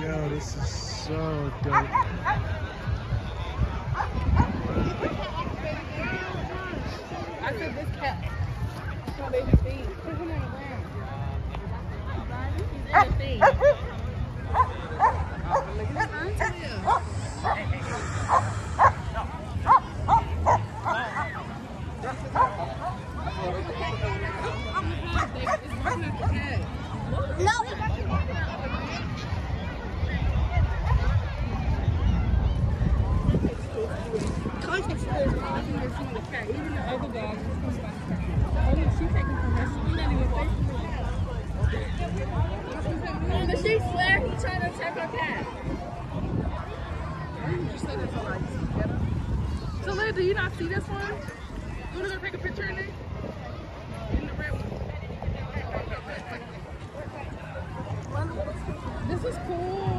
Yo, this is so dope. I said this cat. So they just feed. Put him on the ground. He's in the thing. No. Context clues. Even the other dog. She's taking permission. You're not even facing the she swear he's trying to attack her cat. You said it so like, so Leah, do you not see this one? You want to go take a picture in it? In the red one. This is cool.